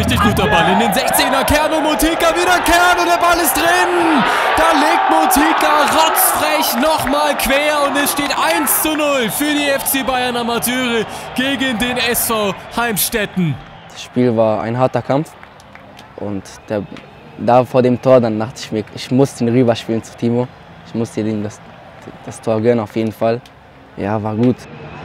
richtig guter Ball in den 16er Kern und Motika wieder Kern und der Ball ist drin. Da legt Motika rotzfrech nochmal quer und es steht 1:0 für die FC Bayern Amateure gegen den SV Heimstetten. Das Spiel war ein harter Kampf und da vor dem Tor, dann dachte ich mir, ich muss den rüberspielen zu Timo. Ich musste ihm das Tor gönnen, auf jeden Fall. Ja, war gut.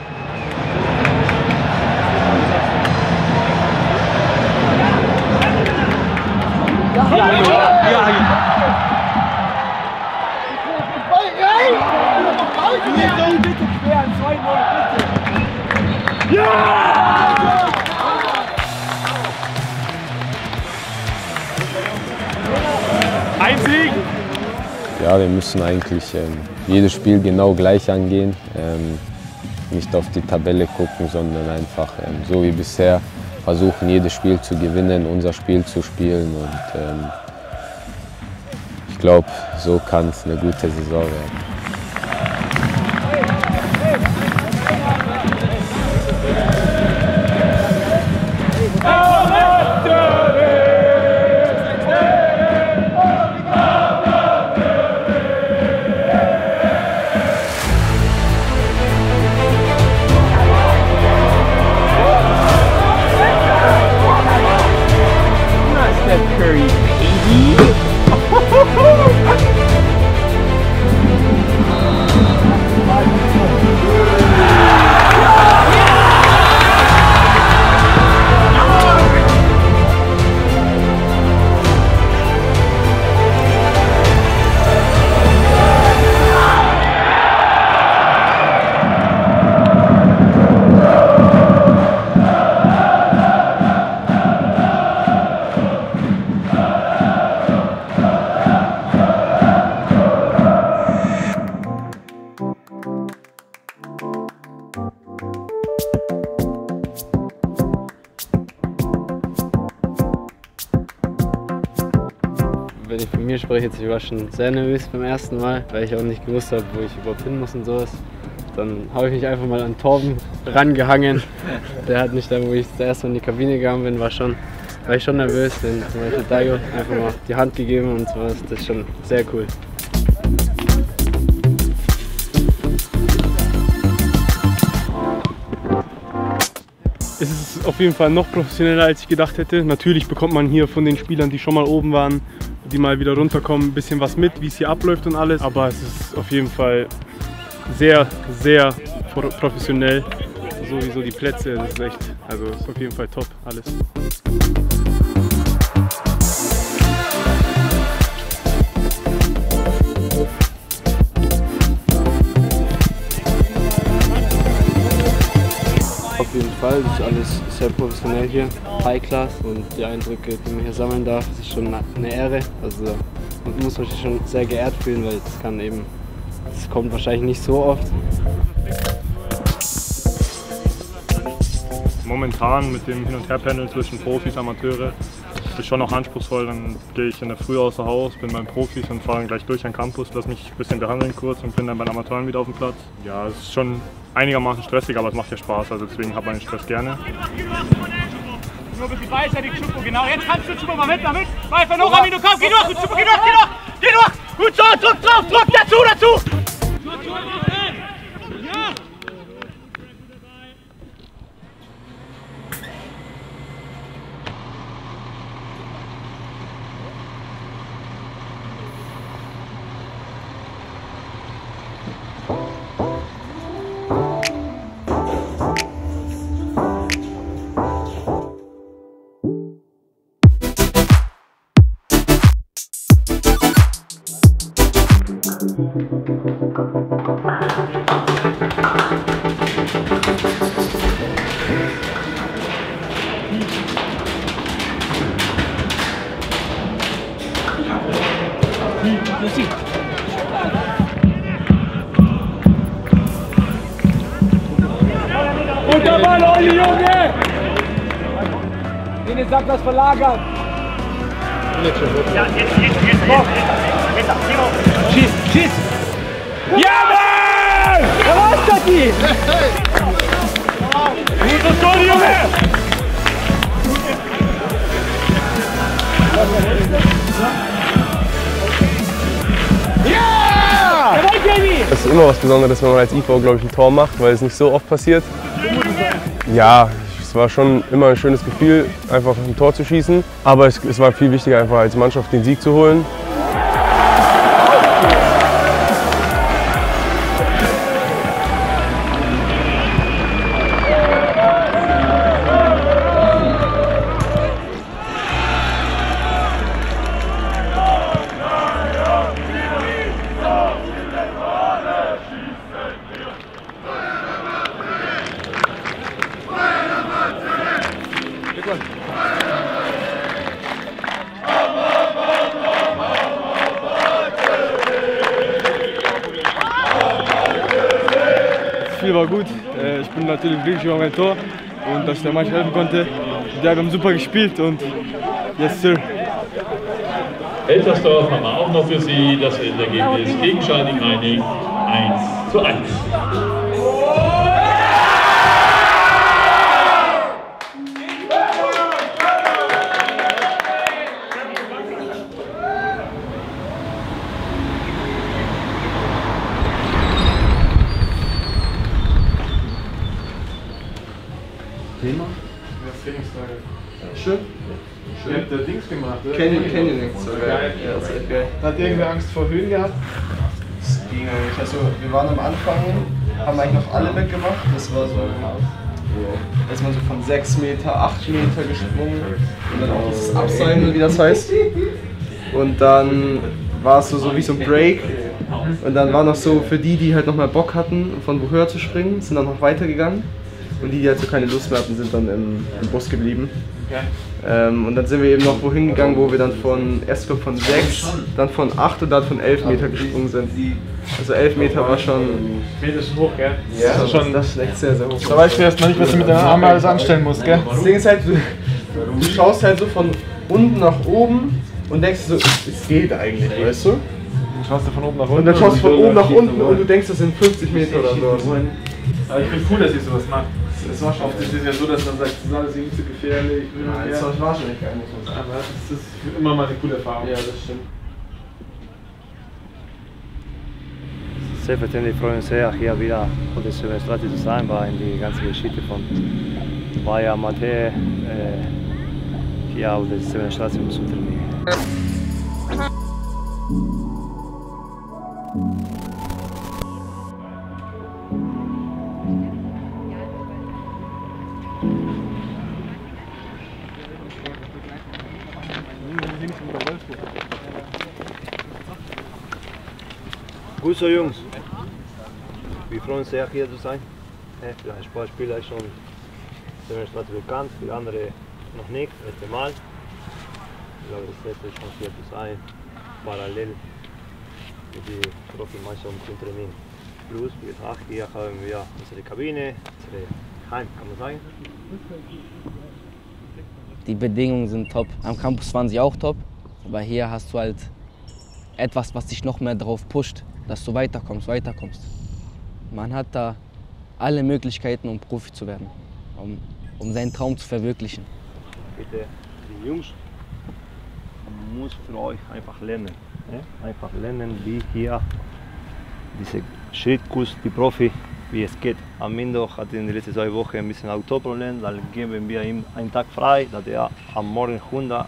Ein Sieg! Ja, wir müssen eigentlich jedes Spiel genau gleich angehen. Nicht auf die Tabelle gucken, sondern einfach so wie bisher versuchen, jedes Spiel zu gewinnen, unser Spiel zu spielen. Und ich glaube, so kann es eine gute Saison werden. Wenn ich von mir spreche, ich war schon sehr nervös beim ersten Mal, weil ich auch nicht gewusst habe, wo ich überhaupt hin muss und sowas. Dann habe ich mich einfach mal an Torben rangehangen. Der hat mich da, wo ich das erste Mal in die Kabine gegangen bin, war ich schon nervös. Dann habe ich Dario einfach mal die Hand gegeben und sowas. Das ist schon sehr cool. Es ist auf jeden Fall noch professioneller, als ich gedacht hätte. Natürlich bekommt man hier von den Spielern, die schon mal oben waren, die mal wieder runterkommen, ein bisschen was mit, wie es hier abläuft und alles. Aber es ist auf jeden Fall sehr, sehr professionell. Sowieso die Plätze, das ist echt, also ist auf jeden Fall top alles. Auf jeden Fall, das ist alles sehr professionell hier, High Class, und die Eindrücke, die man hier sammeln darf, das ist schon eine Ehre. Also man muss sich schon sehr geehrt fühlen, weil das kommt wahrscheinlich nicht so oft. Momentan mit dem Hin- und Her-Panel zwischen Profis und Amateure ist schon noch anspruchsvoll. Dann gehe ich in der Früh außer Haus, bin beim Profis und fahre gleich durch den Campus, lasse mich ein bisschen behandeln kurz und bin dann bei den Amateuren wieder auf dem Platz. Ja, es ist schon einigermaßen stressig, aber es macht ja Spaß, also deswegen hat man den Stress gerne. Nur ein bisschen beidseitig, Chupo, genau. Jetzt kannst du, Chupo, mal mit. Pfeife noch, Amino, komm, geh durch, Chupo, geh durch. Gut so, druck drauf, druck dazu. Ja. Und der Ball, Olli, Junge! Den Sackplatz verlagern! Ja, jetzt, Timo! Schieß! Jawohl! Was ist das hier? Gutes Tor, Junge! Es ist immer was Besonderes, wenn man als IV, glaube ich, ein Tor macht, weil es nicht so oft passiert. Ja, es war schon immer ein schönes Gefühl, einfach ein Tor zu schießen. Aber es war viel wichtiger, einfach als Mannschaft den Sieg zu holen. Das Spiel war gut. Ich bin natürlich glücklich über mein Tor und dass ich der Mannschaft helfen konnte. Die haben super gespielt und yes sir. Heltersdorf haben wir auch noch für Sie. Das Endergebnis gegen Schalding-Reining 1:1. Thema? Trainingstage. Schön. Ihr habt da Dings gemacht, oder? Canyoning sogar. Geil. Ja, das ist echt geil. Hat irgendwer Angst vor Höhen gehabt? Das ging eigentlich. Also, wir waren am Anfang, haben eigentlich noch alle weggemacht. Das war so, da ist man so von 6 Meter, 8 Meter gesprungen und dann auch dieses Abseilen, wie das heißt. Und dann war es so wie so ein Break. Und dann war noch so für die, die halt noch mal Bock hatten, von wo höher zu springen, sind dann noch weitergegangen. Und die halt so keine Lust mehr hatten, sind dann im Bus geblieben. Und dann sind wir eben noch wohin gegangen, wo wir dann erst von 6, dann von 8 und dann von 11 Meter gesprungen sind. Also 11 Meter war schon... Meter ist hoch, gell? Ja, das ist echt sehr, sehr hoch. Da weißt du erstmal nicht, was du mit deinen Armen alles anstellen musst, gell? Das Ding ist halt, du schaust halt so von unten nach oben und denkst so, es geht eigentlich, weißt du? Dann schaust du von oben nach unten. Und dann schaust du von oben nach unten und du denkst, das sind 50 Meter oder so. Aber ich finde cool, dass ihr sowas macht. Es war schon oft ist es ja so, dass man sagt, das ist alles irgendwie zu gefährlich. Ja, das war schon nicht geil, muss man sagen. Aber das ist immer mal eine coole Erfahrung. Ja, das stimmt. Selbstverständlich freuen wir uns sehr, hier wieder auf der Silberstraße zu sein, weil die ganze Geschichte von Bayer Mate hier auf der Silberstraße zu trainieren. Gut so, Jungs. Wir freuen uns sehr, hier zu sein. Für einen Sportspieler ist schon Silberstraße bekannt, für andere noch nicht, das erste Mal. Ich glaube, das letzte ist schon hier zu sein, parallel mit der Profimannschaft zu trainieren. Plus, wie gesagt, hier haben wir unsere Kabine, unsere Heim, kann man sagen. Die Bedingungen sind top. Am Campus waren sie auch top, aber hier hast du halt etwas, was dich noch mehr darauf pusht, dass du weiterkommst. Man hat da alle Möglichkeiten, um Profi zu werden, um seinen Traum zu verwirklichen. Bitte, die Jungs, man muss für euch einfach lernen. Einfach lernen, wie hier dieser Schrittkurs, die Profi, wie es geht. Amindo hatte in den letzten 2 Wochen ein bisschen Autoproblem, dann geben wir ihm einen Tag frei, dass er am Morgen 110%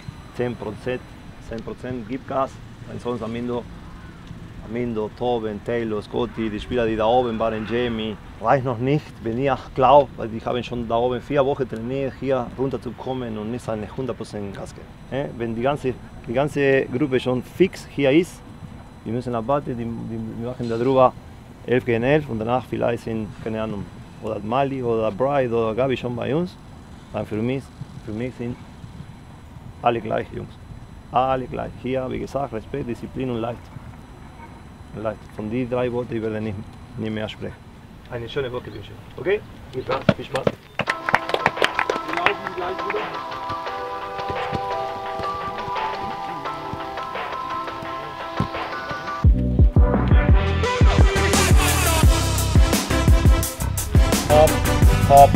gibt Gas. Ansonsten Amindo, Toben, Taylor, Scotty, die Spieler, die da oben waren, Jamie, reicht noch nicht, wenn ihr glaubt, weil die haben schon da oben 4 Wochen trainiert, hier runterzukommen und nicht seine 100% Gas geben. Wenn die ganze Gruppe schon fix hier ist, wir müssen abwarten, wir machen darüber 11 gegen 11 und danach vielleicht sind, keine Ahnung, oder Mali oder Bride oder Gabi schon bei uns. Dann für mich sind alle gleich, Jungs. Alle gleich. Hier, wie gesagt, Respekt, Disziplin und Leid. Von die 3 Worten ich werde nicht mehr sprechen. Eine schöne Woche wünsche ich. Okay? Mit Spaß. Viel Spaß.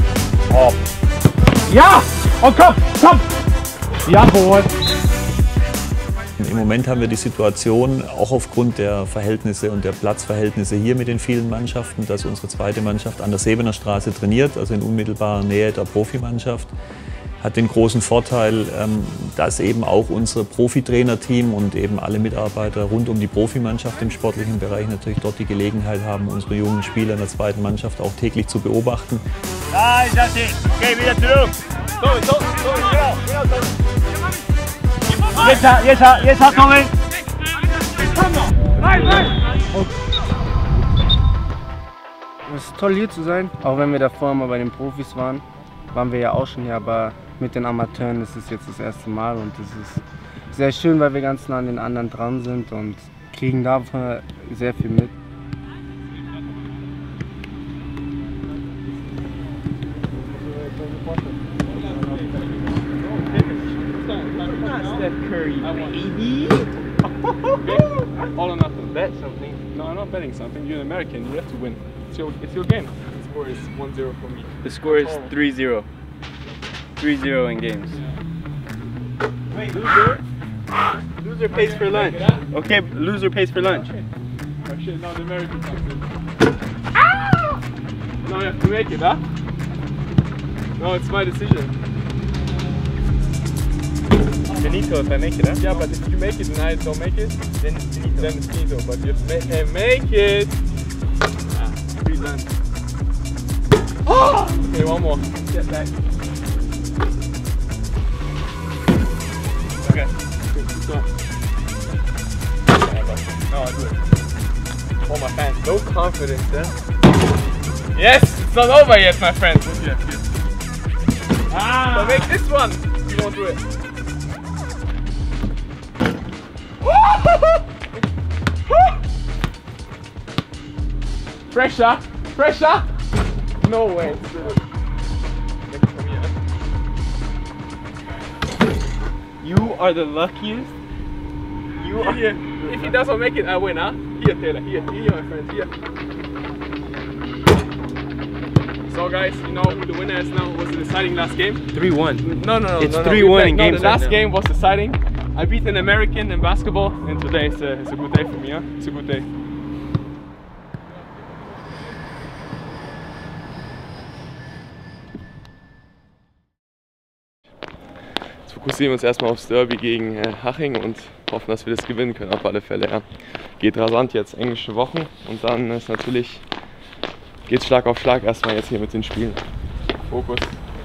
Ja! Und komm! Jawohl! Im Moment haben wir die Situation, auch aufgrund der Verhältnisse und der Platzverhältnisse hier mit den vielen Mannschaften, dass unsere zweite Mannschaft an der Sebener Straße trainiert, also in unmittelbarer Nähe der Profimannschaft. Hat den großen Vorteil, dass eben auch unser Profitrainerteam und eben alle Mitarbeiter rund um die Profimannschaft im sportlichen Bereich natürlich dort die Gelegenheit haben, unsere jungen Spieler in der zweiten Mannschaft auch täglich zu beobachten. Nein, das ist. Okay, wieder zurück. So, genau. Jetzt hat Tommy. Es ist toll hier zu sein, auch wenn wir davor mal bei den Profis waren. Waren wir ja auch schon hier, aber mit den Amateuren ist es jetzt das erste Mal und es ist sehr schön, weil wir ganz nah an den anderen dran sind und kriegen davon sehr viel mit. Curry, baby. All or nothing. Bet something. No, I'm not betting something. You're an American. You have to win. It's your game. The score is 1-0 for me. The score is 3-0. 3-0 in games. Wait, loser? Loser pays for lunch. Okay, loser pays for lunch. Oh shit, now the American comes in. Now you have to make it, huh? No, it's my decision. Finito if I make it, huh? Yeah, but if you make it and I don't make it, then it's finito. Then it's finito. But you have to make it. Free lunch. Oh! Okay, one more. Get back. Okay. Keep going. No, I do it. For my fans. No confidence, huh? Yes! It's not over yet, my friend. Yes. So make this one. You won't do it. Pressure! Pressure! No way. You are the luckiest. You are here. If he doesn't make it, I win, huh? Here, Taylor. Here, my friends. Here. So, guys, you know who the winner is now? Was the deciding last game? 3-1. No. It's 3-1 in games. The last game was deciding. I beat an American in basketball, and today it's a good day for me, huh? It's a good day. Jetzt fokussieren wir uns erstmal aufs Derby gegen Haching und hoffen, dass wir das gewinnen können, auf alle Fälle. Ja. Geht rasant jetzt, englische Wochen, und dann ist natürlich, geht's Schlag auf Schlag erstmal jetzt hier mit den Spielen. Fokus.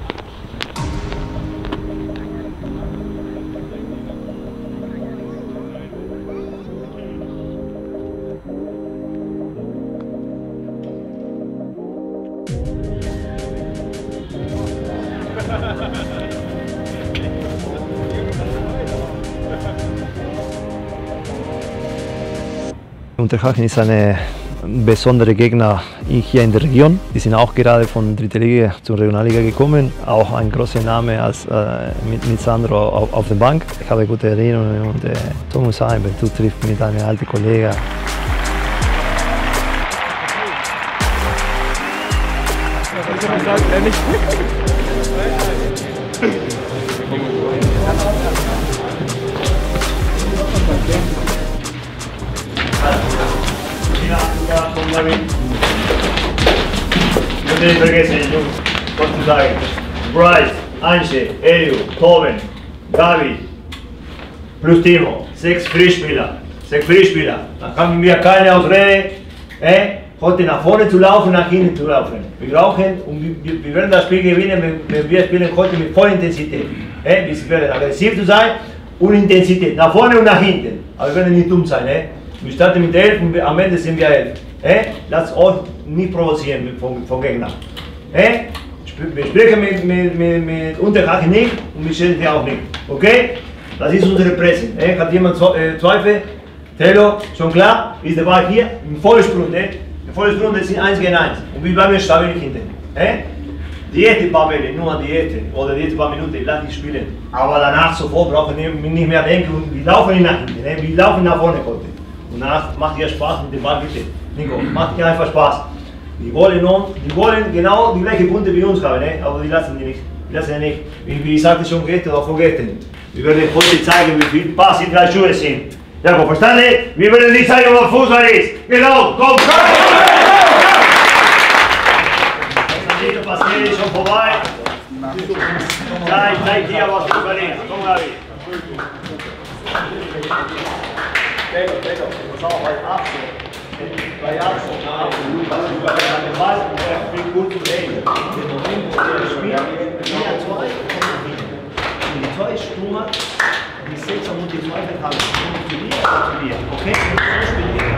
Unterhaching ist ein besonderer Gegner hier in der Region. Die sind auch gerade von dritter Liga zur Regionalliga gekommen. Auch ein großer Name als, mit Sandro auf der Bank. Ich habe gute Erinnerungen und Thomas Heiber, du triffst mit einem alten Kollegen. Nicht vergessen, Jungs, was zu sagen. Bryce, Anche, Elio, Toben, Gabi, plus Timo, 6 Frischspieler. Dann haben wir keine Ausrede, heute nach vorne zu laufen, nach hinten zu laufen. Wir brauchen, und wir werden das Spiel gewinnen, wenn wir spielen heute mit voller Intensität. Wir werden aggressiv zu sein und Intensität, nach vorne und nach hinten. Aber wir werden nicht dumm sein. Wir starten mit 11 und am Ende sind wir 11. Lasst euch nicht provozieren vom Gegner. Wir sprechen mit Unterhaching nicht und wir stellen hier auch nicht. Okay? Das ist unsere Presse. Hat jemand Zweifel? Tello, schon klar? Ist der Ball hier im Vollsprung. Im Vollsprung, das sind 1 gegen 1. Und wir bleiben stabil hinten. Die erste paar Bälle, nur die erste oder die erste paar Minuten, lass die spielen. Aber danach sofort brauchen wir nicht mehr denken und wir laufen nicht nach hinten. Wir laufen nach vorne heute. Und danach macht ihr Spaß mit dem Ball, bitte. Nico, macht ihr einfach Spaß. Die wollen genau die gleichen Punkte wie uns haben, aber die lassen die nicht. Wie ich sagte schon gestern oder vorgestern. Wir werden heute zeigen, wie viel Pass in 3 Schuhe sind. Jakob, verstanden? Wir werden nicht zeigen, was Fußball ist. Genau, komm! Der Pass ist schon vorbei. Zeig hier, was Fußball ist. Komm, Gabi. Pedro, pass auf, bei Achse. Bei Achse. Der Ball fängt gut zu sehen. Im Moment, wo der spielt, jeder 2 kommt hin. Und die 2 Stürmer, die 6 und die 2 haben. Zu dir. Okay? So spielen wir.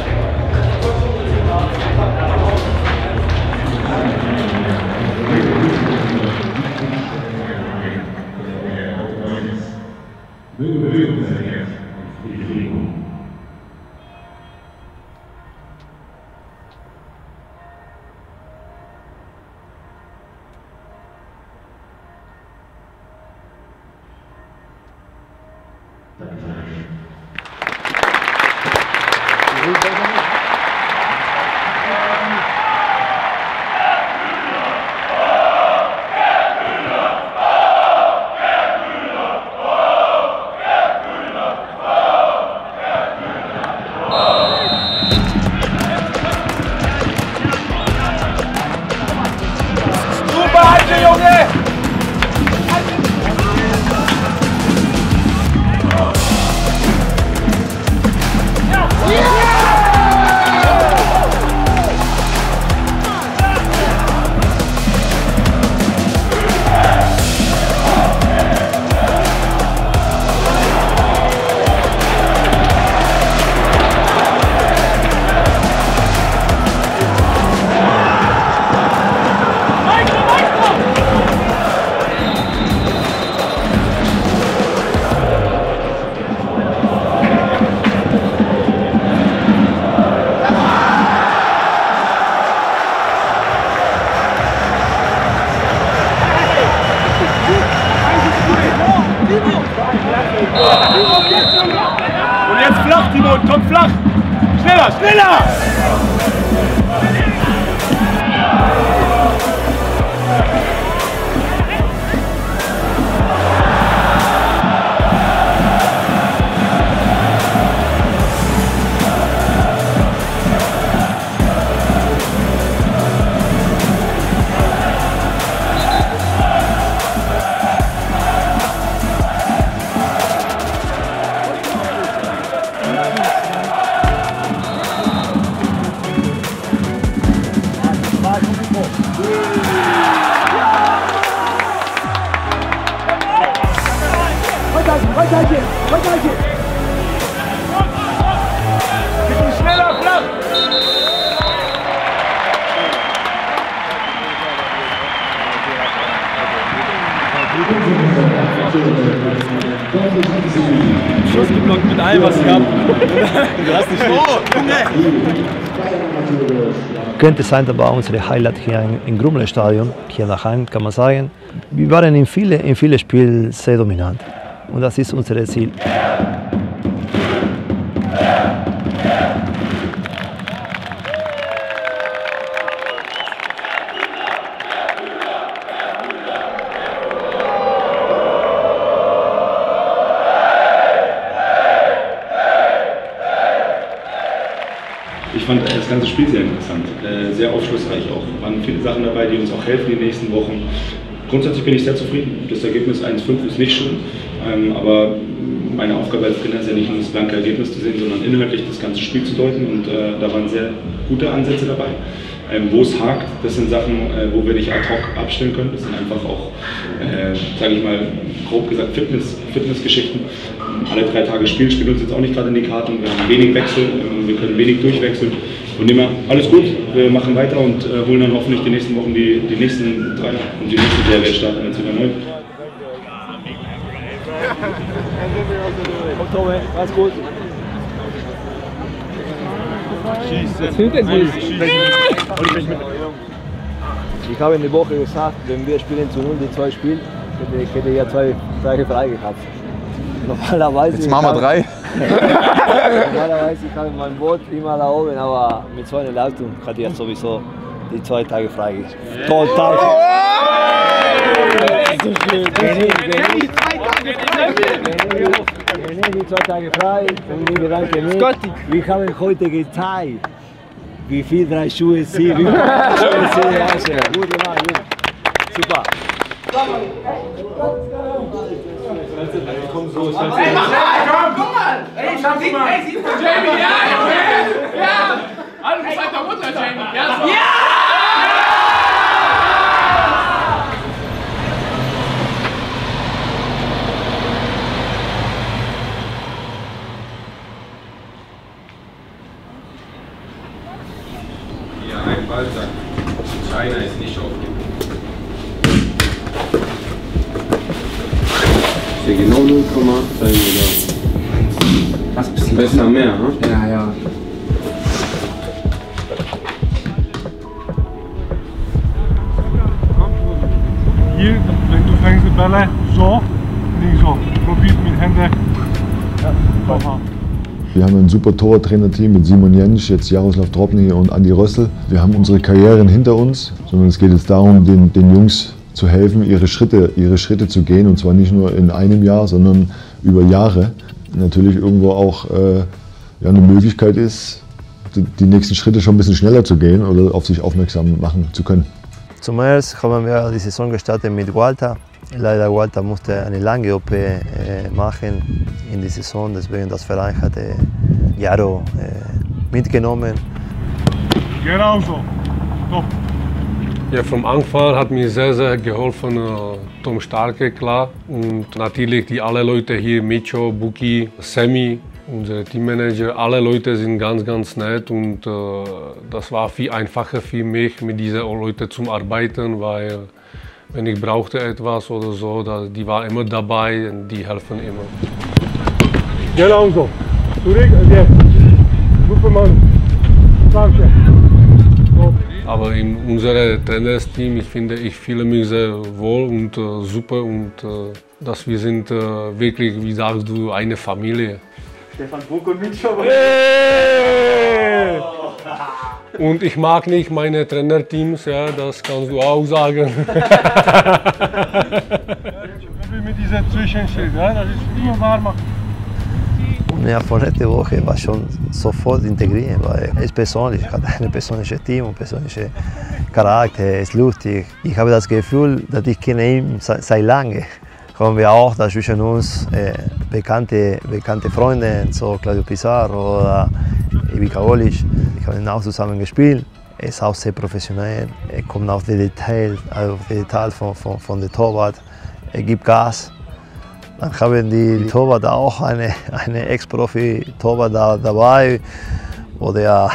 Und jetzt flach, Timon, komm flach! Schneller, schneller! Schneller, flach! Schuss geblockt mit allem, was ich habe. Du hast nicht Könnte sein, aber unsere Highlight hier im Grummle-Stadion, hier daheim, kann man sagen, wir waren in vielen Spielen sehr dominant. Und das ist unser Ziel. Ich fand das ganze Spiel sehr interessant, sehr aufschlussreich auch. Es waren viele Sachen dabei, die uns auch helfen in den nächsten Wochen. Grundsätzlich bin ich sehr zufrieden. Das Ergebnis 1:5 ist nicht schön, aber meine Aufgabe als Trainer ist ja nicht nur das blanke Ergebnis zu sehen, sondern inhaltlich das ganze Spiel zu deuten, und da waren sehr gute Ansätze dabei. Wo es hakt, das sind Sachen, wo wir nicht ad hoc abstellen können. Das sind einfach auch, sage ich mal, grob gesagt Fitnessgeschichten. Alle 3 Tage spielt uns jetzt auch nicht gerade in die Karten. Wir haben wenig Wechsel, wir können wenig durchwechseln. Und immer alles gut, wir machen weiter und holen dann hoffentlich die nächsten Wochen die nächsten 3 und die nächste Serie starten jetzt wieder neu. Komm, Tome, alles gut. Ich habe in der Woche gesagt, wenn wir spielen zu 0 die 2 spielen, hätte ich ja 2 Tage frei gehabt. Normalerweise. Jetzt machen wir 3. Normalerweise ich habe mein Boot immer da oben, aber mit so einer Leistung hatte ich ja sowieso die 2 Tage frei. Total. Die 2 Tage frei und ich bedanke mich. Wir haben heute gezeigt, wie viel 3 Schuhe sind. Wie viel Schuhe sind. Gut gemacht, super. Komm, guck mal! Ey, sieht von Jamie! Ja! Hallo, du bist alter Mutter, Jamie! Ja! Ja, ein Ball sagt, China ist nicht aufgegeben. Ist genau 0, sein oder? Das ist besser mehr, ne? Ja, ja. Hier, wenn du fängst mit Bälle, so, nicht so. Probiert mit Händen. Ja, komm. Wir haben ein super Torwarttrainerteam mit Simon Jentsch, jetzt Jaroslav Drobny und Andi Rössel. Wir haben unsere Karrieren hinter uns, sondern es geht jetzt darum, den Jungs zu helfen, ihre Schritte zu gehen, und zwar nicht nur in einem Jahr, sondern über Jahre. Natürlich irgendwo auch ja, eine Möglichkeit ist, die nächsten Schritte schon ein bisschen schneller zu gehen oder auf sich aufmerksam machen zu können. Zuerst haben wir die Saison gestartet mit Walter. Leider Walter musste eine lange OP machen in der Saison, deswegen das Verein hatte Jaro mitgenommen. Genau so. Top. Ja, vom Anfang hat mir sehr geholfen Tom Starke, klar. Und natürlich die alle Leute hier, Micho, Buki, Sammy, unser Teammanager, alle Leute sind ganz nett, und das war viel einfacher für mich, mit diesen Leuten zu arbeiten, weil wenn ich brauchte etwas oder so, die waren immer dabei und die helfen immer. Genau so. Zurück, jetzt. Super Mann. Danke. Aber in unserem Trainersteam, ich fühle mich sehr wohl und super, und dass wir sind wirklich, wie sagst du, eine Familie. Stefan Buck und Micho. Und ich mag nicht meine Trainerteams, ja, das kannst du auch sagen. Mit dieser Zwischenschritt, ja, das ist immer wahr machen. Ja, von letzter Woche war schon sofort integriert, weil es persönlich hat ein persönliches Team und persönlicher Charakter, es ist lustig. Ich habe das Gefühl, dass ich kenne ihn seit lange. Haben wir auch da zwischen uns bekannte Freunde, so Claudio Pizarro oder Ivica Olic. Wir haben auch zusammen gespielt. Er ist auch sehr professionell. Er kommt auf die Details, von der Torwart. Er gibt Gas. Dann haben die Torwart auch eine Ex-Profi-Torwart dabei, wo der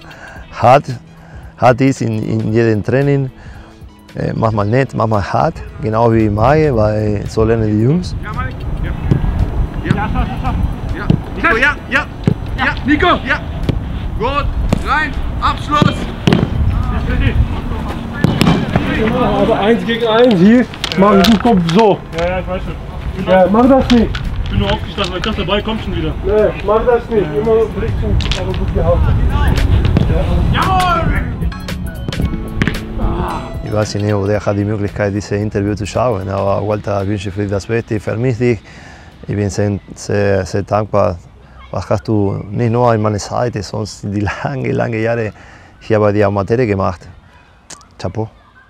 hart ist in jedem Training. Manchmal nett, manchmal hart, genau wie Mai, weil so lernen die Jungs. Ja, Mike. Ja. Ja. Nico, ja. Nico, ja. Gut, rein, Abschluss. Also 1 gegen 1 hier. Mach du kommst so. Ja, ich weiß schon. Ja, mach das nicht. Ich bin nur aufgestanden, weil ich dachte, der Ball kommt schon wieder. Nee, mach das nicht. Immer Blitzen, aber gut gehauen. Jawohl! Ich weiß nicht, ob er hat die Möglichkeit, dieses Interview zu schauen, aber Walter wünsche für das Beste, vermisse dich. Ich bin sehr dankbar. Was hast du nicht nur an meiner Seite, sondern die lange Jahre hier bei der Amateure gemacht. Chapeau.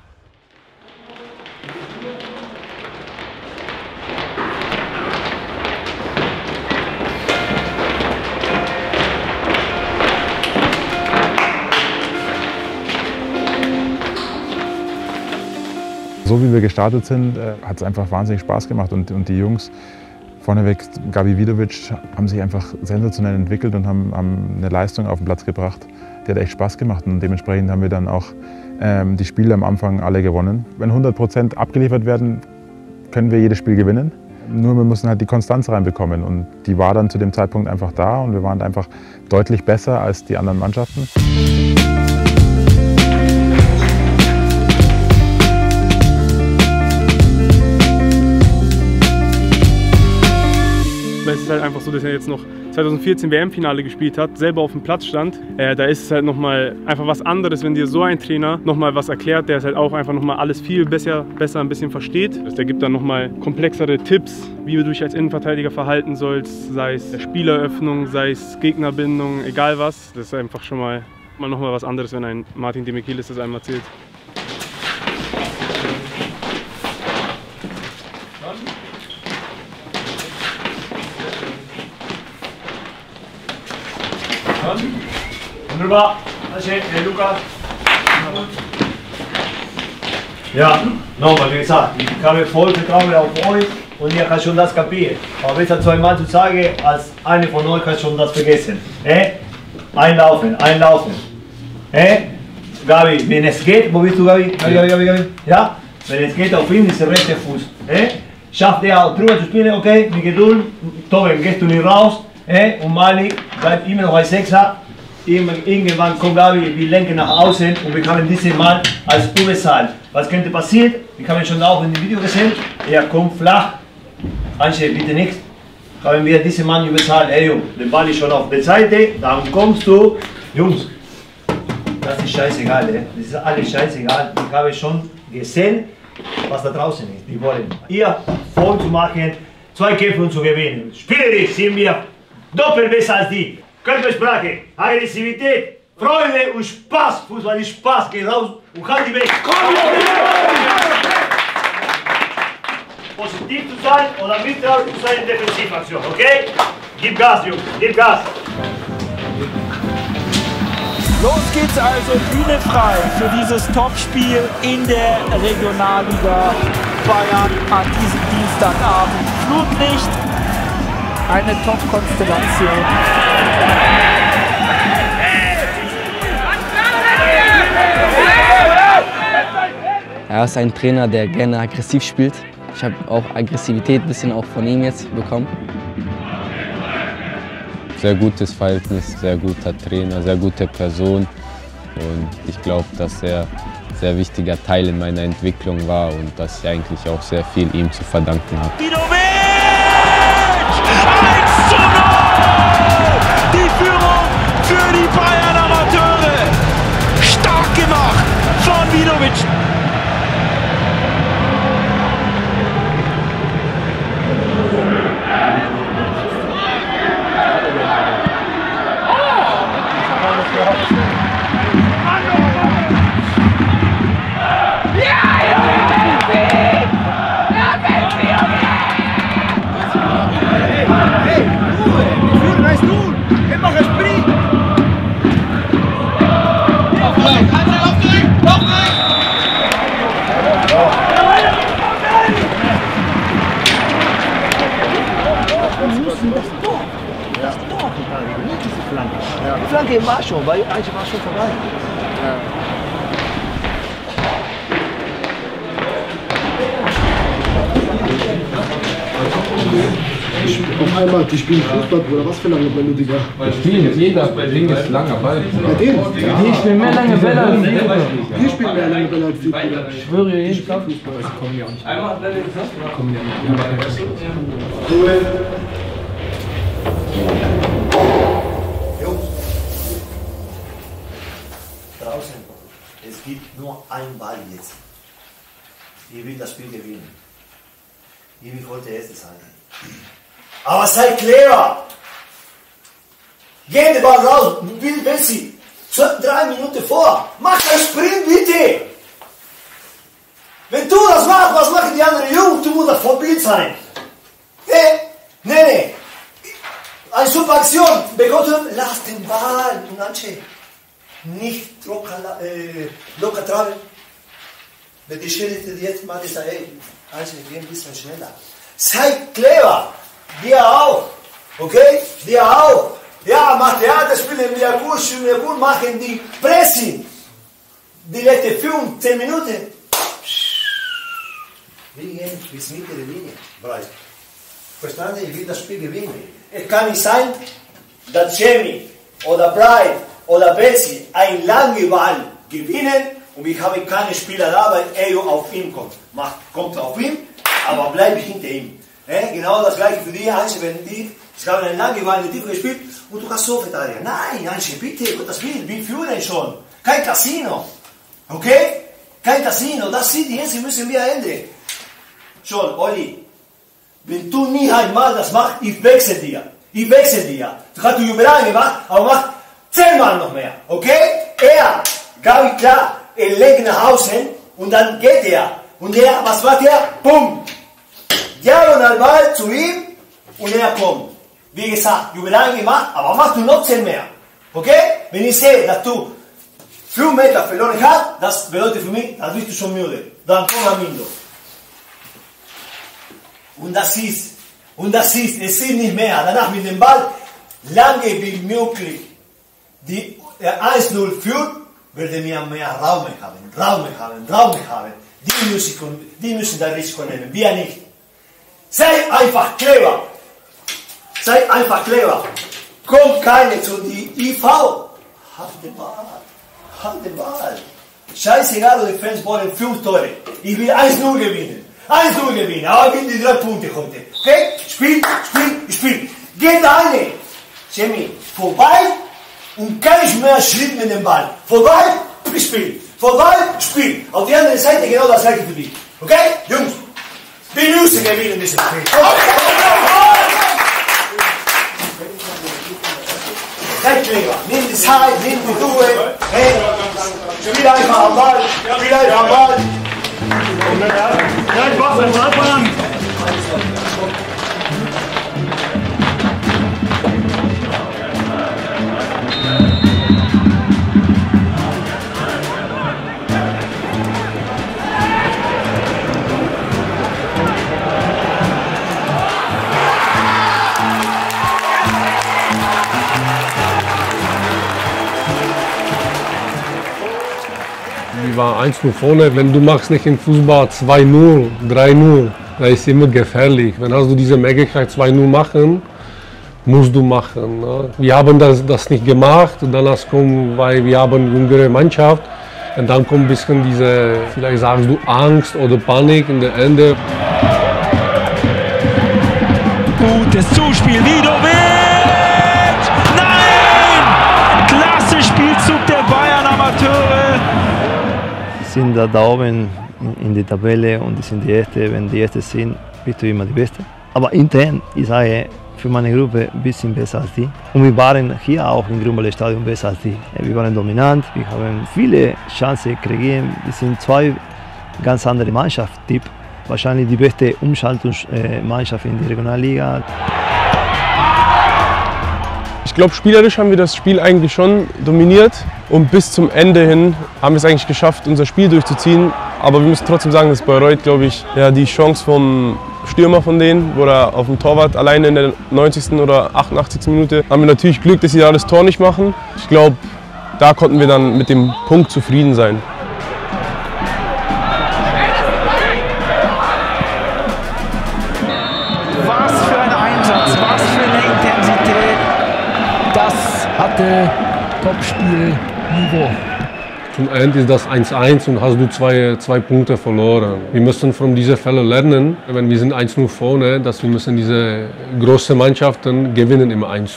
So wie wir gestartet sind, hat es einfach wahnsinnig Spaß gemacht, und die Jungs, vorneweg Gabi Vidovic, haben sich einfach sensationell entwickelt und haben eine Leistung auf den Platz gebracht. Die hat echt Spaß gemacht, und dementsprechend haben wir dann auch die Spiele am Anfang alle gewonnen. Wenn 100% abgeliefert werden, können wir jedes Spiel gewinnen. Nur wir müssen halt die Konstanz reinbekommen, und die war dann zu dem Zeitpunkt einfach da, und wir waren einfach deutlich besser als die anderen Mannschaften. ist halt einfach so, dass er jetzt noch 2014 WM-Finale gespielt hat, selber auf dem Platz stand. Da ist es halt nochmal einfach was anderes, wenn dir so ein Trainer nochmal was erklärt, der es halt auch einfach nochmal alles viel besser ein bisschen versteht. Der gibt dann nochmal komplexere Tipps, wie du dich als Innenverteidiger verhalten sollst, sei es Spieleröffnung, sei es Gegnerbindung, egal was. Das ist einfach schon mal nochmal was anderes, wenn ein Martin Demichelis das einmal erzählt. Wunderbar. Lukas. Ja, nochmal, wie gesagt, ich habe voll Vertrauen auf euch und ihr habt schon das kapiert. Aber besser zweimal zu sagen, als eine von euch hat schon das vergessen. Einlaufen. Gabi, wenn es geht, wo bist du, Gabi? Gabi. Ja? Wenn es geht, auf ihn ist der rechte Fuß. Schafft er auch drüber zu spielen, okay? Mit Geduld. Toben, gehst du nicht raus. Und Malik bleibt immer noch als Sechser. Irgendwann kommt Gabi, wir lenken nach außen und wir haben dieses Mal als Überzahl. Was könnte passieren? Wir haben schon auch in dem Video gesehen. Er kommt flach. Anche, bitte nichts. Haben wir diesen Mann überzahlt. Ey, Junge, der Ball ist schon auf der Seite. Dann kommst du. Jungs, das ist scheißegal. Das ist alles scheißegal. Ich habe schon gesehen, was da draußen ist. Die wollen ihr voll zu machen, 2 Kämpfe und zu gewinnen. Spielerisch sind wir doppelt besser als die. Körpersprache, Aggressivität, Freude und Spaß. Fußball ist Spaß. Geh raus und halt die weg. Positiv zu sein oder misstrauisch zu sein in Defensivaktion, okay? Gib Gas, Jungs, gib Gas. Los geht's also, Bühne frei für dieses Topspiel in der Regionalliga Bayern an diesem Dienstagabend. Flutlicht, eine Top-Konstellation. Er ist ein Trainer, der gerne aggressiv spielt. Ich habe auch Aggressivität ein bisschen auch von ihm jetzt bekommen. Sehr gutes Verhältnis, sehr guter Trainer, sehr gute Person. Und ich glaube, dass er ein sehr wichtiger Teil in meiner Entwicklung war und dass ich eigentlich auch sehr viel ihm zu verdanken habe. 1:0! Die Führung für die Bayern Amateure. Stark gemacht von Vidovic. Die Flanke war schon, weil eigentlich war schon vorbei. Auf einmal, die spielen Fußball, Bruder. Was für lange Bälle, Digga? Wir spielen jeder Ding ist langer Ball. Bei denen? Ja. Die spielen mehr lange Bälle als wir. Wir spielen mehr lange Bälle als wir. Ich schwöre jeden Fußball. Sie kommen ja auch nicht. Einmal hat Bälle gesagt? Kommen ja nicht. Draußen, es gibt nur einen Ball jetzt. Ich will das Spiel gewinnen. Ich will heute Erste sein. Aber sei clever! Geh den Ball raus, will Messi. 3 Minuten vor. Mach einen Sprint bitte! Wenn du das machst, was machen die anderen Jungs? Du musst das Vorbild sein. Nee. Eine super Aktion. Lass den Ball. Und Anche, nicht locker tragen. Wenn die Schiri jetzt mal ist, Anche, geh ein bisschen schneller. Sei clever. Dir auch. Okay? Dir auch. Ja, mach Theater spielen, wir gut machen die Pressing. Die letzten 5-10 Minuten. Wir gehen bis Mitte der Linie. Verstanden? Ich will das Spiel gewinnen. Es kann nicht sein, dass Jamie oder Bright oder Bessie einen langen Ball gewinnen und wir haben keine Spieler da, weil er auf ihn kommt. Kommt auf ihn, aber bleibe hinter ihm. Genau das gleiche für die, wenn die Es gab eine lange Weile tiefer gespielt und du hast so verteidigt. Nein, Anche, bitte, Gottes Willen, wir führen schon. Kein Casino. Okay? Kein Casino. Das sind die Grenzen, müssen wir ändern. Schon, Olli, wenn du nie einmal das machst, ich wechsle dir. Ich wechsle dir. Du hast Jubiläum gemacht, aber mach 10-mal noch mehr. Okay? Gabi, klar, legt nach Hause und dann geht er. Und er, was macht er? Bumm! Diagonal zu ihm und er kommt. Wie gesagt, Jubiläum gemacht, aber mach du noch 10 mehr. Okay? Wenn ich sehe, dass du 5 Meter verloren hast, das bedeutet für mich, dass bist du schon müde. Dann komm Amindo. Und das ist, es ist nicht mehr. Danach mit dem Ball, lange wie möglich, die 1-0 führt, werden wir mehr Raum haben. Die müssen das Risiko nehmen, wir nicht. Sei einfach clever. Kommt keine zu die IV. Halt den Ball. Scheißegal, die Fans wollen 5 Tore. Ich will 1-0 gewinnen. Aber ich will die 3 Punkte heute. Okay? Spiel. Geht eine. Semi, vorbei und kein mehr Schritt mit dem Ball. Vorbei, Spiel. Auf die andere Seite genau das gleiche für dich. Okay? Jungs, wir müssen gewinnen dieses Spiel. Seid clever. Nimm die Zeit, nimm die Ruhe. Hey, spiel einfach am Ball. Nein, Wasser, Anfang! Wir waren 1-0 vorne. Wenn du machst nicht im Fußball 2-0, 3-0, dann ist es immer gefährlich. Wenn hast du diese Möglichkeit 2-0 machen, musst du machen. Ne? Wir haben das nicht gemacht. Danach kommt, weil wir haben eine jüngere Mannschaft. Und dann kommt ein bisschen diese, vielleicht sagst du Angst oder Panik in der Ende. Gutes Zuspiel, Vidovic! Nein! Klasse Spielzug der Bayern Amateure! Die sind da oben in der Tabelle und die sind die Erste. Wenn die Erste sind, bist du immer die Beste. Aber intern, ich sage, für meine Gruppe ein bisschen besser als die. Und wir waren hier auch im Grünwalder-Stadion besser als die. Wir waren dominant, wir haben viele Chancen gekriegt. Wir sind 2 ganz andere Mannschaftstypen. Wahrscheinlich die beste Umschaltungsmannschaft in der Regionalliga. Ich glaube, spielerisch haben wir das Spiel eigentlich schon dominiert und bis zum Ende hin haben wir es eigentlich geschafft, unser Spiel durchzuziehen. Aber wir müssen trotzdem sagen, dass Bayreuth, glaube ich, ja, die Chance vom Stürmer von denen, wo er auf dem Torwart alleine in der 90. oder 88. Minute, haben wir natürlich Glück, dass sie da das Tor nicht machen. Ich glaube, da konnten wir dann mit dem Punkt zufrieden sein. Was für ein Einsatz, was für eine Intensität. Das hatte Topspielniveau. Zum Ende ist das 1-1 und hast du zwei Punkte verloren. Wir müssen von diesen Fällen lernen, wenn wir sind 1-0 vorne, dass wir müssen diese großen Mannschaften gewinnen im 1-0.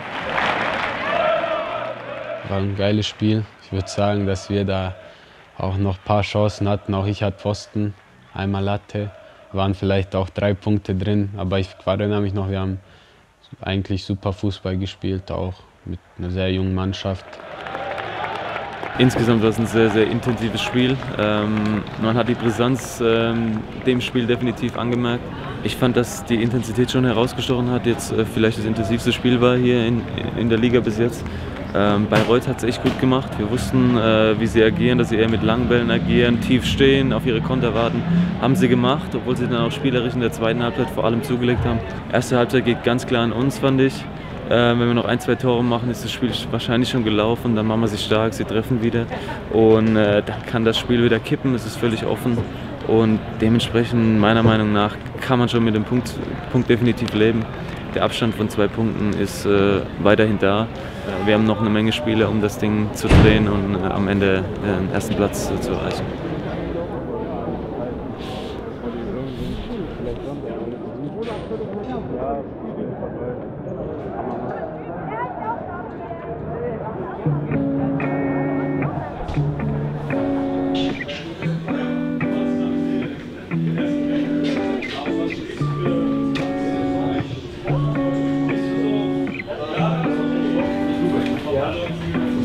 War ein geiles Spiel. Ich würde sagen, dass wir da auch noch ein paar Chancen hatten. Auch ich hatte Pfosten, einmal Latte. Waren vielleicht auch 3 Punkte drin, aber ich erinnere mich noch, wir haben eigentlich super Fußball gespielt, auch mit einer sehr jungen Mannschaft. Insgesamt war es ein sehr, sehr intensives Spiel. Man hat die Brisanz dem Spiel definitiv angemerkt. Ich fand, dass die Intensität schon herausgestochen hat, jetzt vielleicht das intensivste Spiel war hier in der Liga bis jetzt. Bayreuth hat es echt gut gemacht. Wir wussten, wie sie agieren, dass sie eher mit langen Bällen agieren, tief stehen, auf ihre Konter warten. Haben sie gemacht, obwohl sie dann auch spielerisch in der zweiten Halbzeit vor allem zugelegt haben. Erste Halbzeit geht ganz klar an uns, fand ich. Wenn wir noch 1, 2 Tore machen, ist das Spiel wahrscheinlich schon gelaufen. Dann machen wir sie stark, sie treffen wieder. Und dann kann das Spiel wieder kippen, es ist völlig offen. Und dementsprechend, meiner Meinung nach, kann man schon mit dem Punkt definitiv leben. Der Abstand von 2 Punkten ist weiterhin da. Wir haben noch eine Menge Spiele, um das Ding zu drehen und am Ende den ersten Platz zu erreichen.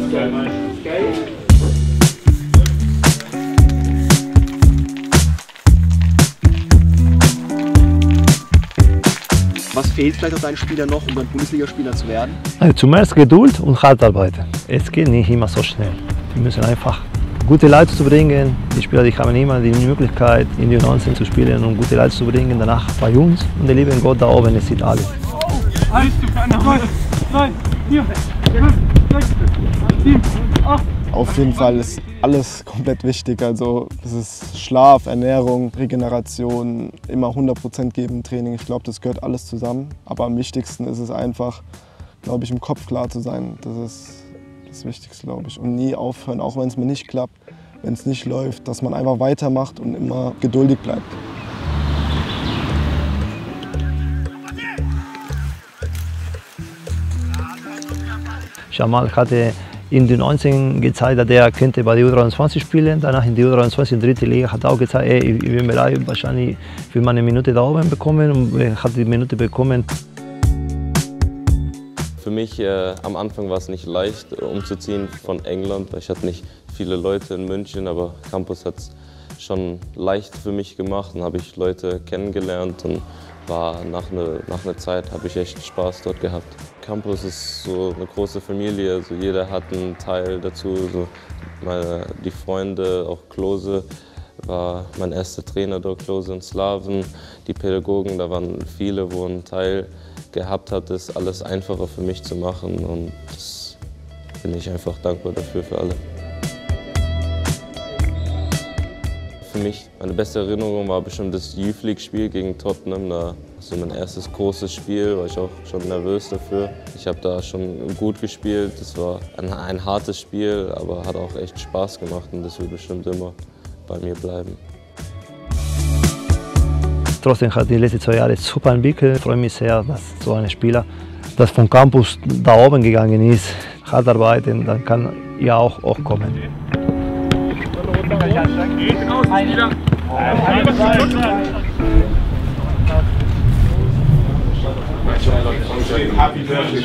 Was fehlt vielleicht auch deinen Spielern noch, um dann Bundesligaspieler zu werden? Also zuerst Geduld und hart arbeiten. Es geht nicht immer so schnell. Wir müssen einfach gute Leistung bringen. Die Spieler die haben immer die Möglichkeit, in die U19 zu spielen und gute Leistung zu bringen. Danach bei uns. Und der liebe Gott da oben, es sieht alles. 1, 2, 3, 4, 5, 6, 7, 8. Auf jeden Fall ist alles komplett wichtig. Also es ist Schlaf, Ernährung, Regeneration, immer 100% geben im Training. Ich glaube, das gehört alles zusammen. Aber am wichtigsten ist es einfach, glaube ich, im Kopf klar zu sein. Das ist das Wichtigste, glaube ich. Und nie aufhören, auch wenn es mir nicht klappt, wenn es nicht läuft, dass man einfach weitermacht und immer geduldig bleibt. Jamal hatte in den 19 gezeigt, dass er könnte bei der U23 spielen. Danach in die U23 in der 3. Liga hat er auch gezeigt, ey, ich bin bereit, wahrscheinlich für meine Minute da oben bekommen und er hat die Minute bekommen. Für mich am Anfang war es nicht leicht umzuziehen von England, weil ich hatte nicht viele Leute in München, aber Campus hat es schon leicht für mich gemacht. Dann habe ich Leute kennengelernt und war nach einer Zeit habe ich echt Spaß dort gehabt. Campus ist so eine große Familie, also jeder hat einen Teil dazu. So die Freunde, auch Klose war mein erster Trainer dort, Klose und Slaven. Die Pädagogen, da waren viele, wo einen Teil gehabt hat, das alles einfacher für mich zu machen und das bin ich einfach dankbar dafür für alle. Für mich meine beste Erinnerung war bestimmt das Youth League-Spiel gegen Tottenham. Da war mein erstes großes Spiel, war ich auch schon nervös dafür. Ich habe da schon gut gespielt. Das war ein hartes Spiel, aber hat auch echt Spaß gemacht und das wird bestimmt immer bei mir bleiben. Trotzdem hat die letzten 2 Jahre super entwickelt. Ich freue mich sehr, dass so ein Spieler, das vom Campus da oben gegangen ist, hart arbeiten, dann kann er auch kommen. Happy birthday.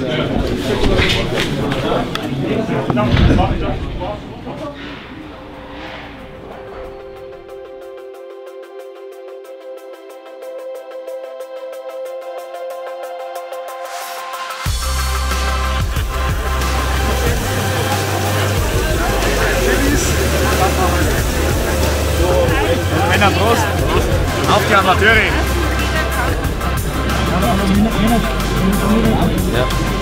Männer, Prost! Auf die Amateure! Ja.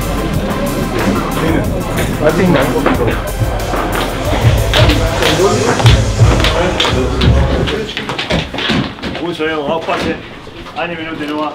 Herzlichen Dank. Gut so, Junge, aufpassen. 1 Minute nur.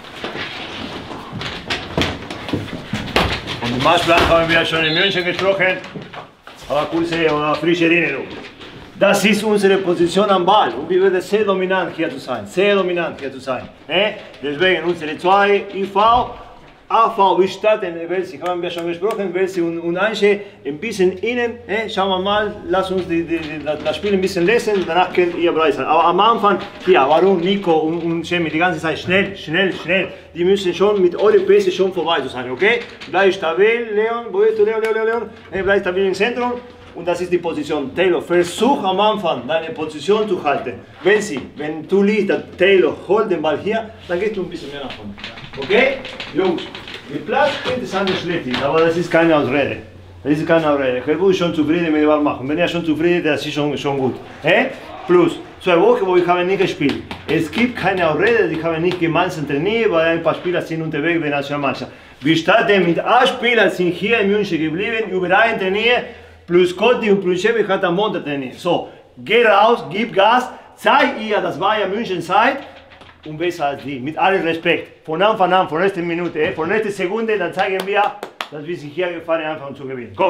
Und den Matchplan haben wir schon in München gesprochen. Aber kurze oder frische Erinnerung. Das ist unsere Position am Ball und wir werden sehr dominant hier zu sein, Deswegen unsere 2 IV, AV, wir starten, Welsi, haben wir schon gesprochen, Welsi und Anche, ein bisschen innen, schauen wir mal, lasst uns das Spiel ein bisschen lesen, danach könnt ihr bereit sein. Aber am Anfang, hier, warum Nico und Chemi die ganze Zeit schnell, die müssen schon mit euren Pässe schon vorbei sein, okay? Bleib stabil, Leon, wo bist du, Leon? Bleib stabil im Zentrum. Und das ist die Position. Taylor, versuch am Anfang deine Position zu halten. Wenn du liest, dass Taylor holt den Ball hier, dann gehst du ein bisschen mehr nach vorne. Okay? Jungs, mit Platz geht es anders schlecht, aber das ist keine Ausrede. Herr ist schon zufrieden mit dem Ball machen. Wenn er schon zufrieden ist, das ist schon gut. Plus 2 Wochen, wo wir haben nicht gespielt. Es gibt keine Ausrede, die haben nicht gemeinsam trainiert, weil ein paar Spieler sind unterwegs bei der Nationalmannschaft. Wir starten mit 8 Spielern, sind hier in München geblieben, überall trainiert. Plus Cotti und plus Chemi hat am Montag trainiert. So, geh raus, gib Gas, zeig ihr, dass Bayern München seid und besser als die. Mit allem Respekt. Von Anfang an, von der ersten Minute, von der ersten Sekunde, dann zeigen wir, dass wir sich hier gefahren haben, zu gewinnen. Komm!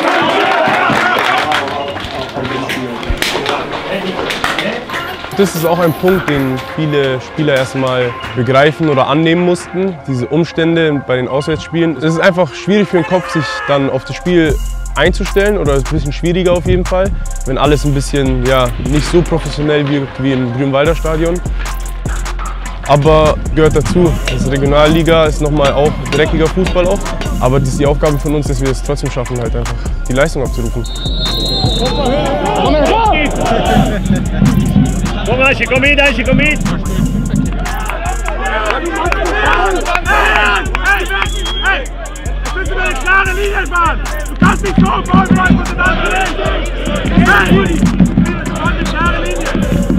Das ist auch ein Punkt, den viele Spieler erstmal begreifen oder annehmen mussten. Diese Umstände bei den Auswärtsspielen. Es ist einfach schwierig für den Kopf, sich dann auf das Spiel einzustellen, oder ein bisschen schwieriger auf jeden Fall, wenn alles ein bisschen nicht so professionell wirkt wie im Grünwalder Stadion. Aber gehört dazu. Das ist Regionalliga, ist nochmal auch dreckiger Fußball auch. Aber das ist die Aufgabe von uns, dass wir es trotzdem schaffen halt einfach. die Leistung abzurufen. Komm, Eiche, komm mit, Eiche, komm mit! Hey! Jetzt müssen wir eine klare Linie fahren! Du kannst nicht so vorbereiten und dann drehen! Hey! Eine klare Linie!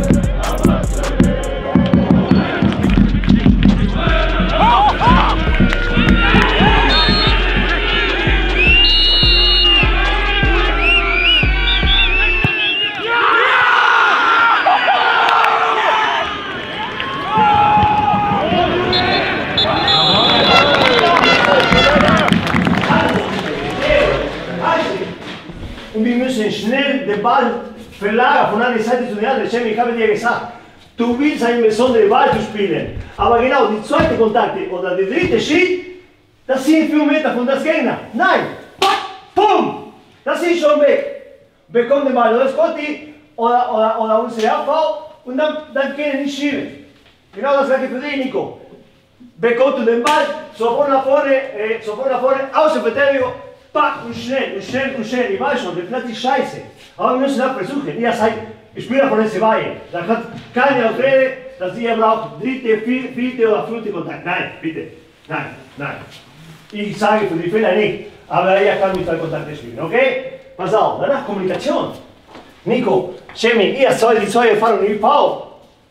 Und wir müssen schnell den Ball verlagern von einer Seite zu der anderen. Ich habe dir gesagt, du willst einen besonderen Ball zu spielen. Aber genau, die zweite Kontakte oder der dritte Schritt, das sind 4 Meter von das Gegner. Nein, pum, das ist schon weg. Bekommt den Ball oder Scotty oder unsere Abbau und dann können nicht schieben. Genau das gleiche für dich, Nico. Bekommst du den Ball, sofort nach vorne, Außenverteidigung. Pack und schnell. Ich weiß schon, der Platz ist scheiße. Aber wir müssen das versuchen. Ihr seid Spieler von SC Bayern. Da hat keine Ausrede, dass ihr braucht dritte, vierte oder fünfte Kontakt. Nein, bitte. Nein. Ich sage für die Fehler nicht. Aber ihr kann mit 2 Kontakten spielen, okay? Pass auf, danach Kommunikation. Nico, Schemi, ihr sollt die 2 Erfahrungen im V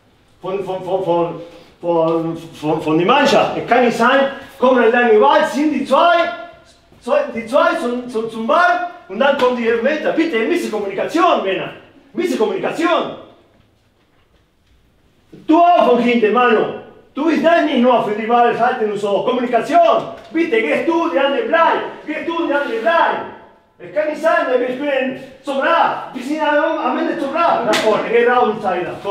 von der Mannschaft. Es kann nicht sein, kommen ein langer Ball, sind die zwei zum Ball und dann kommt die Elfmeter. Bitte, ein bisschen Kommunikation, Männer. Ein bisschen Kommunikation. Du auch von hinten, Manu. Du bist nicht nur für die Ball halten und so. Kommunikation. Bitte, gehst du, die andere bleibt. Es kann nicht sein, dass wir spielen so brav. Wir sind am Ende zu brav. Nach vorne, geh raus und zeig das. Komm.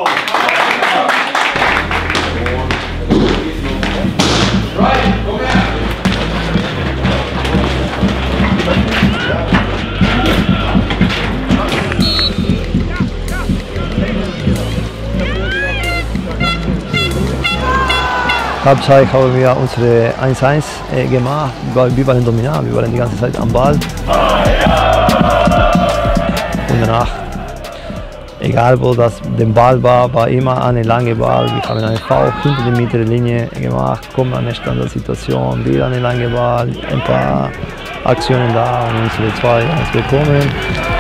Right, komm her. Halbzeit haben wir unsere 1-1 gemacht. Wir waren dominant, wir waren die ganze Zeit am Ball. Und danach, egal wo das der Ball war immer eine lange Ball. Wir haben einen Foul hinter der Mittellinie gemacht, kommen an eine Standardsituation, wieder eine lange Ball, ein paar Aktionen da und unsere 2-1 bekommen.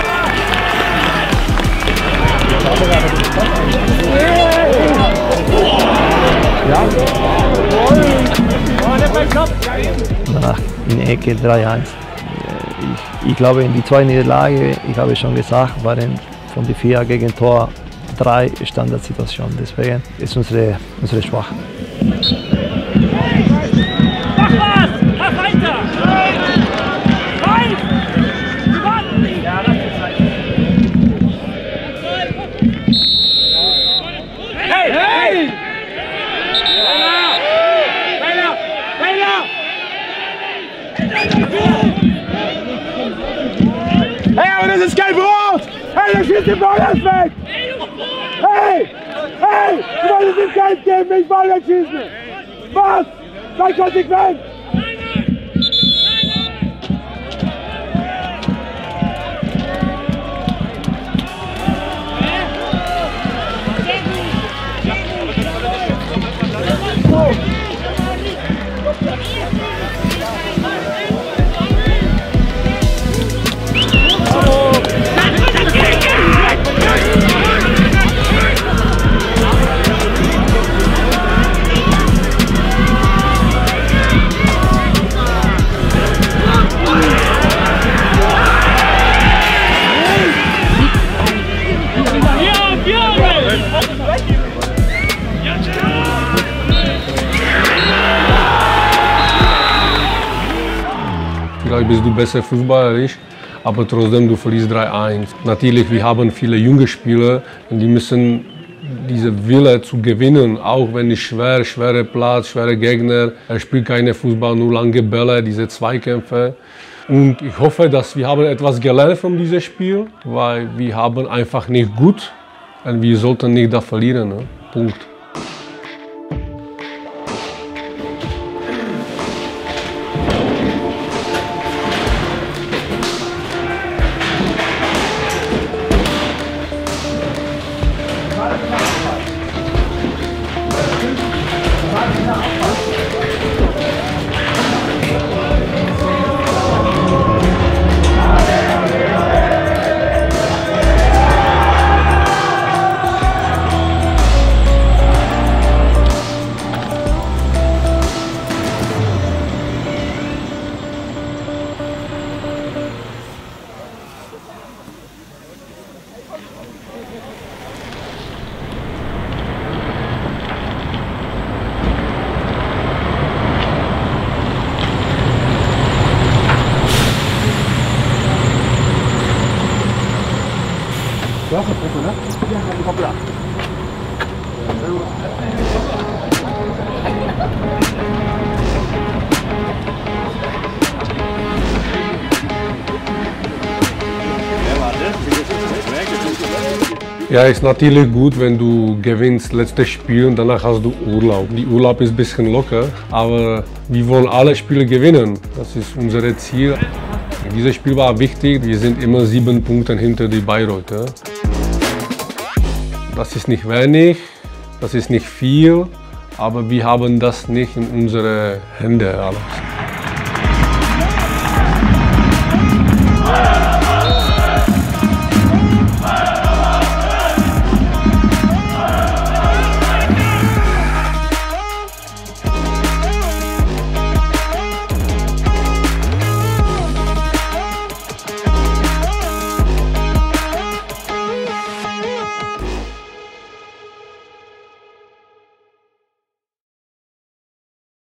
Danach in der Ecke 3-1. Ich glaube, in die 2 Niederlage, ich habe schon gesagt, waren von den 4 Gegentor 3 Standardsituationen. Deswegen ist unsere Schwach. Mach was! Mach weiter! Rein! Ja, das ist halt. Hey! Hey, aber das ist gelb-rot! Hey, der schießt den Ball erst weg! Hey! Du wolltest ihm Geld geben, nicht Ball wegschießen! Was? Sei konsequent! Vielleicht bist du besser fußballerisch, aber trotzdem du verlierst 3-1. Natürlich, wir haben viele junge Spieler und die müssen diese Wille zu gewinnen, auch wenn es schwerer Platz, schwere Gegner. Er spielt keine Fußball, nur lange Bälle, diese Zweikämpfe. Und ich hoffe, dass wir haben etwas gelernt von diesem Spiel, weil wir haben einfach nicht gut und wir sollten nicht da verlieren. Ne? Punkt. Hoppla. Ja, ist natürlich gut, wenn du gewinnst letztes Spiel und danach hast du Urlaub. Die Urlaub ist ein bisschen locker, aber wir wollen alle Spiele gewinnen. Das ist unser Ziel. Dieses Spiel war wichtig. Wir sind immer 7 Punkte hinter die Bayreuther. Das ist nicht wenig, das ist nicht viel, aber wir haben das nicht in unseren Händen alles.